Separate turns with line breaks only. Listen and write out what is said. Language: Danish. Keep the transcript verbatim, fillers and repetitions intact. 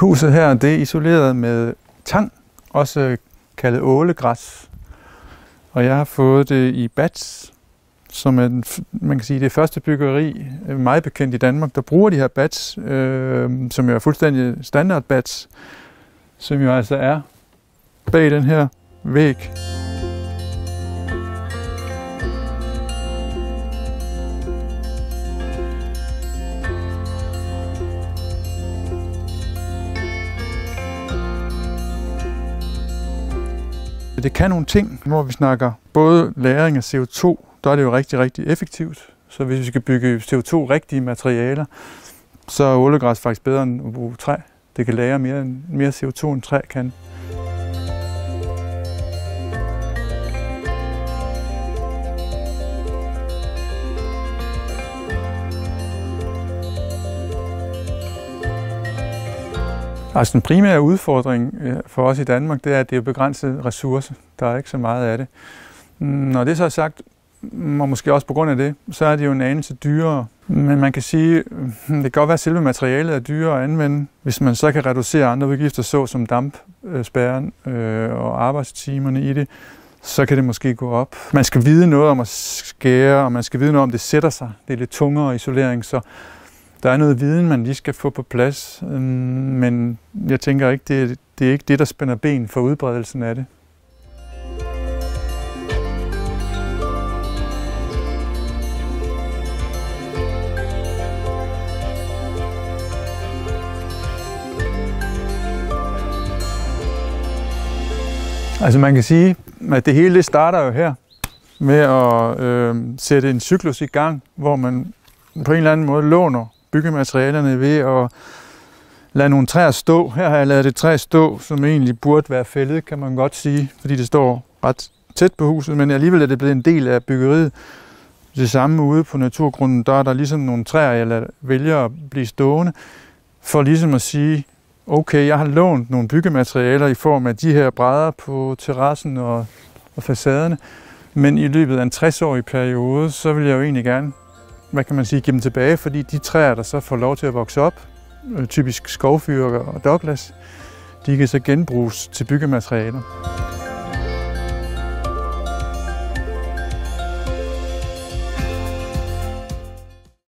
Huset her det er isoleret med tang, også kaldet ålegræs. Og jeg har fået det i bats, som er den, man kan sige, det første byggeri, meget bekendt i Danmark, der bruger de her bats, øh, som jo er fuldstændig standard bats, som jo altså er bag den her væg. Det kan nogle ting, hvor vi snakker både lagring af C O to, der er det jo rigtig, rigtig effektivt. Så hvis vi skal bygge C O to-rigtige materialer, så er ålegræs faktisk bedre end at bruge træ. Det kan lagre mere, mere C O to end træ kan. Altså den primære udfordring for os i Danmark, det er, at det er begrænsede ressourcer. Der er ikke så meget af det. Når det så er sagt, og måske også på grund af det, så er det jo en anelse dyrere. Men man kan sige, det kan godt være, at selve materialet er dyrere at anvende, hvis man så kan reducere andre udgifter, så som dampspærren og arbejdstimerne i det, så kan det måske gå op. Man skal vide noget om at skære, og man skal vide noget om, det sætter sig. Det er lidt tungere isolering, så der er noget viden, man lige skal få på plads, men jeg tænker ikke, det, det er ikke det, der spænder ben for udbredelsen af det. Altså man kan sige, at det hele det starter jo her med at øh, sætte en cyklus i gang, hvor man på en eller anden måde låner byggematerialerne ved at lade nogle træer stå. Her har jeg ladet et træ stå, som egentlig burde være fældet, kan man godt sige, fordi det står ret tæt på huset, men alligevel er det blevet en del af byggeriet. Det samme ude på naturgrunden, der er der ligesom nogle træer, jeg lader vælge at blive stående, for ligesom at sige, okay, jeg har lånt nogle byggematerialer i form af de her brædder på terrassen og, og facaderne, men i løbet af en tres-årig periode, så vil jeg jo egentlig gerne, hvad kan man sige, give dem tilbage, fordi de træer, der så får lov til at vokse op, typisk skovfyrker og Douglas, de kan så genbruges til byggematerialer.